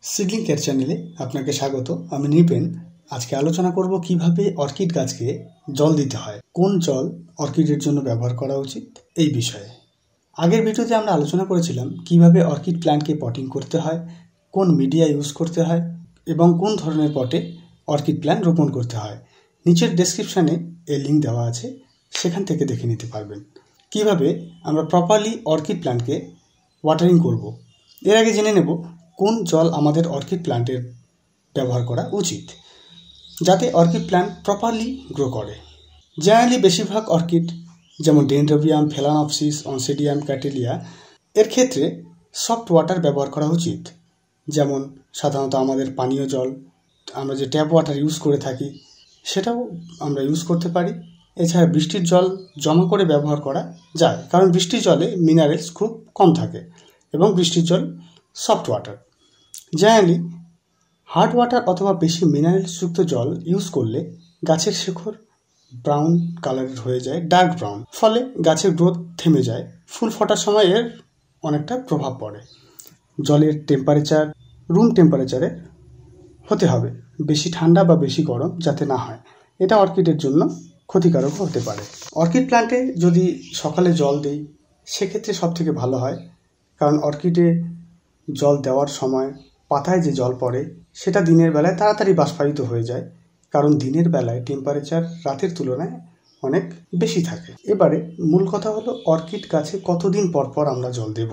Seedling care চ্যানেলে আপনাকে স্বাগত। আমি নিপেন। আজকে আলোচনা করব কিভাবে অর্কিড গাছকে জল দিতে হয়, কোন জল অর্কিডের জন্য ব্যবহার করা উচিত এই বিষয়ে। আগের ভিডিওতে আমরা আলোচনা করেছিলাম কিভাবে অর্কিড প্ল্যান্টকে পটিং করতে হয়, কোন মিডিয়া ইউজ করতে হয় এবং কোন ধরনের পটে অর্কিড প্ল্যান্ট রোপণ করতে হয়। নিচের ডেসক্রিপশানে এর লিঙ্ক দেওয়া আছে, সেখান থেকে দেখে নিতে পারবেন কিভাবে আমরা প্রপারলি অর্কিড প্ল্যান্টকে ওয়াটারিং করব। এর আগে জেনে নেব কোন জল আমাদের অর্কিড প্ল্যান্টের ব্যবহার করা উচিত যাতে অর্কিড প্ল্যান্ট প্রপারলি গ্রো করে। জেনারেলি বেশিরভাগ অর্কিড যেমন ডেনড্রোবিয়াম, ফেলানপসিস, অনসিডিয়াম, ক্যাটেলিয়া এর ক্ষেত্রে সফট ওয়াটার ব্যবহার করা উচিত। যেমন সাধারণত আমাদের পানীয় জল, আমরা যে ট্যাপ ওয়াটার ইউজ করে থাকি সেটাও আমরা ইউজ করতে পারি। এছাড়া বৃষ্টির জল জমা করে ব্যবহার করা যায়, কারণ বৃষ্টির জলে মিনারেলস খুব কম থাকে এবং বৃষ্টির জল soft water. Generally hard water অথবা বেশি মিনারেলসযুক্ত জল ইউজ করলে গাছের শেকড় ব্রাউন কালারের হয়ে যায়, ডার্ক ব্রাউন, ফলে গাছের গ্রোথ থেমে যায়। ফুল ফোটার সময় এর অনেকটা প্রভাব পড়ে। জলের টেম্পারেচার রুম টেম্পারেচারে হতে হবে, বেশি ঠান্ডা বা বেশি গরম যাতে না হয়, এটা অর্কিডের জন্য ক্ষতিকারক হতে পারে। অর্কিড প্ল্যান্টে যদি সকালে জল দিই সেক্ষেত্রে সবথেকে ভালো হয়, কারণ অর্কিডে জল দেওয়ার সময় পাতায় যে জল পড়ে সেটা দিনের বেলায় তাড়াতাড়ি বাষ্পায়িত হয়ে যায়, কারণ দিনের বেলায় টেম্পারেচার রাতের তুলনায় অনেক বেশি থাকে। এবারে মূল কথা হলো অর্কিড গাছে কতদিন পর পর আমরা জল দেব।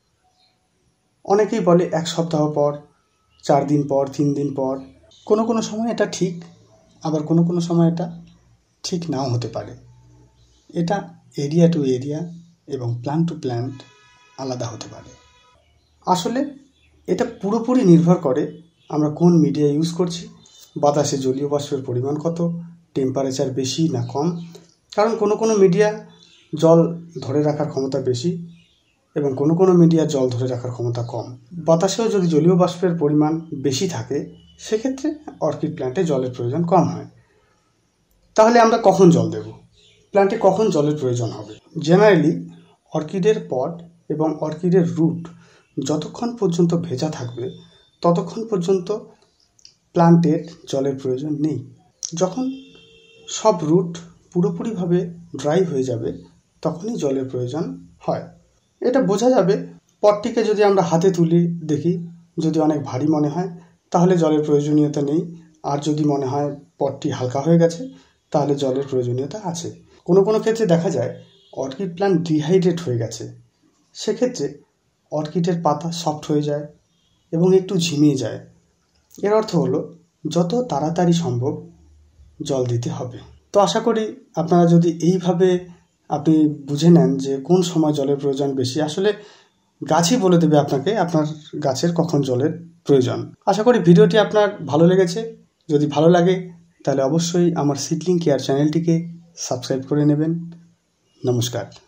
অনেকেই বলে 1 সপ্তাহ পর, 4 দিন পর, 3 দিন পর। কোনো সময় এটা ঠিক, আবার কোনো সময় এটা ঠিক নাও হতে পারে। এটা এরিয়া টু এরিয়া এবং প্ল্যান্ট টু প্ল্যান্ট আলাদা হতে পারে। আসলে এটা পুরোপুরি নির্ভর করে আমরা কোন মিডিয়া ইউজ করছি, বাতাসে জলীয় বাষ্পের পরিমাণ কত, টেম্পারেচার বেশি না কম। কারণ কোনো মিডিয়া জল ধরে রাখার ক্ষমতা বেশি এবং কোনো মিডিয়া জল ধরে রাখার ক্ষমতা কম। বাতাসেও যদি জলীয় বাষ্পের পরিমাণ বেশি থাকে সেক্ষেত্রে অর্কিড প্ল্যান্টে জলের প্রয়োজন কম হয়। তাহলে আমরা কখন জল দেব, প্ল্যান্টে কখন জলের প্রয়োজন হবে? জেনারেলি অর্কিডের পট এবং অর্কিডের রুট যতক্ষণ পর্যন্ত ভেজা থাকবে ততক্ষণ পর্যন্ত প্ল্যান্টের জলের প্রয়োজন নেই। যখন সব রুট পুরোপুরিভাবে ড্রাই হয়ে যাবে তখনই জলের প্রয়োজন হয়। এটা বোঝা যাবে, পটটিকে যদি আমরা হাতে তুলে দেখি, যদি অনেক ভারী মনে হয় তাহলে জলের প্রয়োজনীয়তা নেই, আর যদি মনে হয় পটটি হালকা হয়ে গেছে তাহলে জলের প্রয়োজনীয়তা আছে। কোনো ক্ষেত্রে দেখা যায় অর্কিড প্ল্যান্ট ডিহাইড্রেট হয়ে গেছে, সেক্ষেত্রে অর্কিডের পাতা সফট হয়ে যায় এবং একটু ঝিমিয়ে যায়। এর অর্থ হলো যত তাড়াতাড়ি সম্ভব জল দিতে হবে। তো আশা করি আপনারা যদি এইভাবে আপনি বুঝে নেন যে কোন সময় জলের প্রয়োজন বেশি, আসলে গাছই বলে দেবে আপনাকে আপনার গাছের কখন জলের প্রয়োজন। আশা করি ভিডিওটি আপনার ভালো লেগেছে। যদি ভালো লাগে তাহলে অবশ্যই আমার সিডলিং কেয়ার চ্যানেলটিকে সাবস্ক্রাইব করে নেবেন। নমস্কার।